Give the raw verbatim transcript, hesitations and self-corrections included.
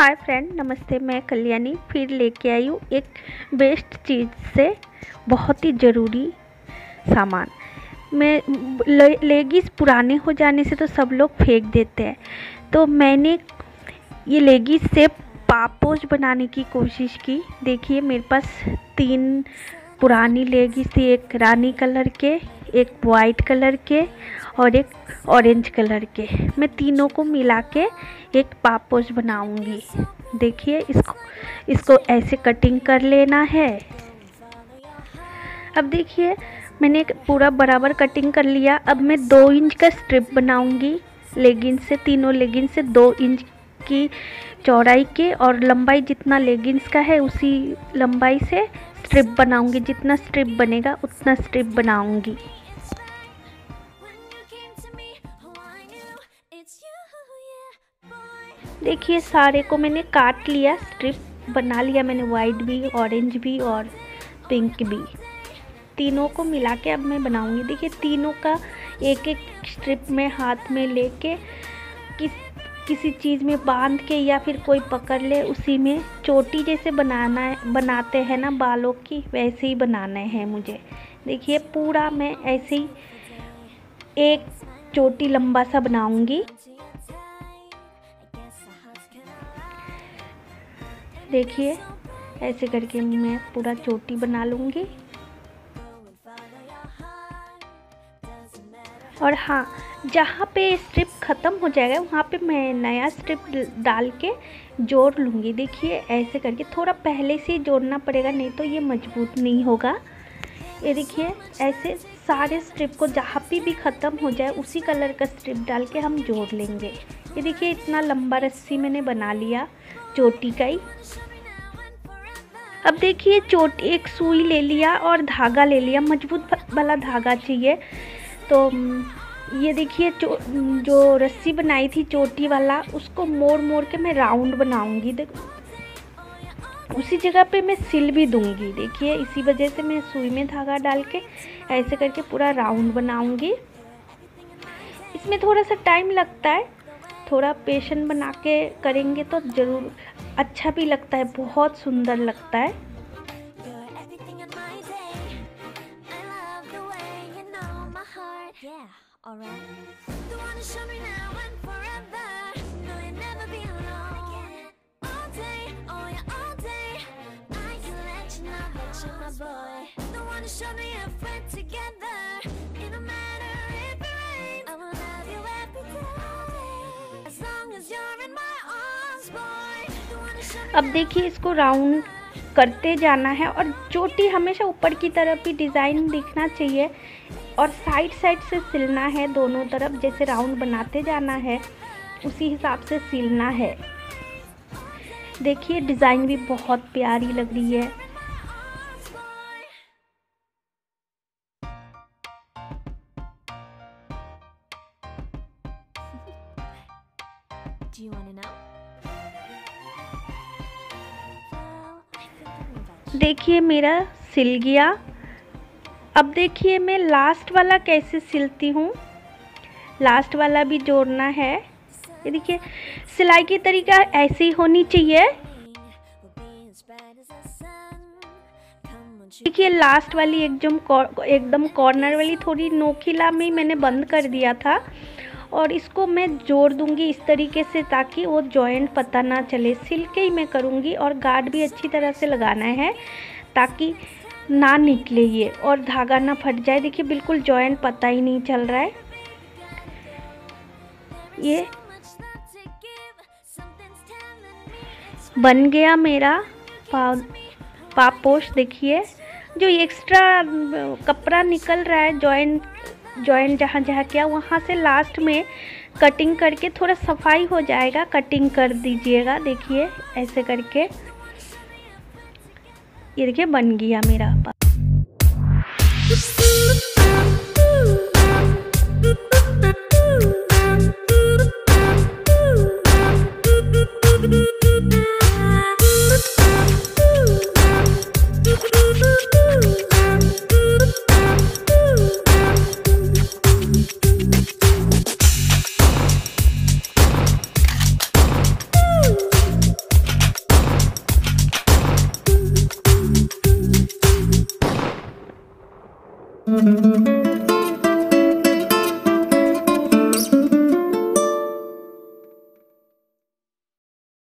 Hi friend, नमस्ते। मैं कल्याणी फिर लेके आई हूँ एक बेस्ट चीज़ से बहुत ही ज़रूरी सामान। मैं ले, लेगिस पुराने हो जाने से तो सब लोग फेंक देते हैं, तो मैंने ये लेगिस से पापोश बनाने की कोशिश की। देखिए मेरे पास तीन पुरानी लेगिस थी, एक रानी कलर के, एक वाइट कलर के और एक ऑरेंज कलर के। मैं तीनों को मिला के एक पापोश बनाऊंगी। देखिए इसको इसको ऐसे कटिंग कर लेना है। अब देखिए मैंने एक पूरा बराबर कटिंग कर लिया। अब मैं दो इंच का स्ट्रिप बनाऊंगी लेगिंस से। तीनों लेगिंस से दो इंच की चौड़ाई के और लंबाई जितना लेगिंस का है उसी लंबाई से स्ट्रिप बनाऊंगी। जितना स्ट्रिप बनेगा उतना स्ट्रिप बनाऊंगी। देखिए सारे को मैंने काट लिया, स्ट्रिप बना लिया मैंने, वाइट भी, ऑरेंज भी और पिंक भी। तीनों को मिला के अब मैं बनाऊंगी। देखिए तीनों का एक एक स्ट्रिप में हाथ में लेके किस किसी चीज़ में बांध के या फिर कोई पकड़ ले, उसी में चोटी जैसे बनाना है, बनाते हैं ना बालों की, वैसे ही बनाना है मुझे। देखिए पूरा मैं ऐसे ही एक चोटी लंबा सा बनाऊंगी। देखिए ऐसे करके मैं पूरा चोटी बना लूँगी। और हाँ, जहाँ पे स्ट्रिप ख़त्म हो जाएगा वहाँ पे मैं नया स्ट्रिप डाल के जोड़ लूँगी। देखिए ऐसे करके थोड़ा पहले से जोड़ना पड़ेगा, नहीं तो ये मजबूत नहीं होगा। ये देखिए ऐसे सारे स्ट्रिप को जहाँ पे भी ख़त्म हो जाए उसी कलर का स्ट्रिप डाल के हम जोड़ लेंगे। ये देखिए इतना लंबा रस्सी मैंने बना लिया चोटी का ही। अब देखिए चोटी, एक सुई ले लिया और धागा ले लिया, मजबूत वाला धागा चाहिए। तो ये देखिए जो रस्सी बनाई थी चोटी वाला, उसको मोड़ मोड़ के मैं राउंड बनाऊंगी। देखो उसी जगह पे मैं सिल भी दूंगी। देखिए इसी वजह से मैं सुई में धागा डाल के ऐसे करके पूरा राउंड बनाऊंगी। इसमें थोड़ा सा टाइम लगता है, थोड़ा पेशेंस बना के करेंगे तो ज़रूर अच्छा भी लगता है, बहुत सुंदर लगता है। अब देखिए इसको राउंड करते जाना है और चोटी हमेशा ऊपर की तरफ ही डिज़ाइन दिखना चाहिए और साइड साइड से सिलना है दोनों तरफ। जैसे राउंड बनाते जाना है उसी हिसाब से सिलना है। देखिए डिज़ाइन भी बहुत प्यारी लग रही है। Do you want to know? देखिए मेरा सिल गया। अब देखिए मैं लास्ट वाला कैसे सिलती हूँ। लास्ट वाला भी जोड़ना है। ये देखिए सिलाई की तरीका ऐसी होनी चाहिए। देखिए लास्ट वाली एकदम एकदम कॉर्नर वाली थोड़ी नोकीला में मैंने बंद कर दिया था और इसको मैं जोड़ दूंगी इस तरीके से ताकि वो जॉइंट पता ना चले। सिल के ही मैं करूंगी और गार्ड भी अच्छी तरह से लगाना है ताकि ना निकले ये और धागा ना फट जाए। देखिए बिल्कुल जॉइंट पता ही नहीं चल रहा है। ये बन गया मेरा पा, पापोश। देखिए जो एक्स्ट्रा कपड़ा निकल रहा है जॉइंट जॉइंट जहाँ जहाँ किया वहाँ से लास्ट में कटिंग करके थोड़ा सफाई हो जाएगा, कटिंग कर दीजिएगा। देखिए ऐसे करके ये देखिए बन गया मेरा। है।